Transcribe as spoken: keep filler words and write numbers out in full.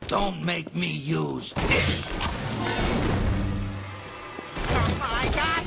Don't make me use it. Oh my God!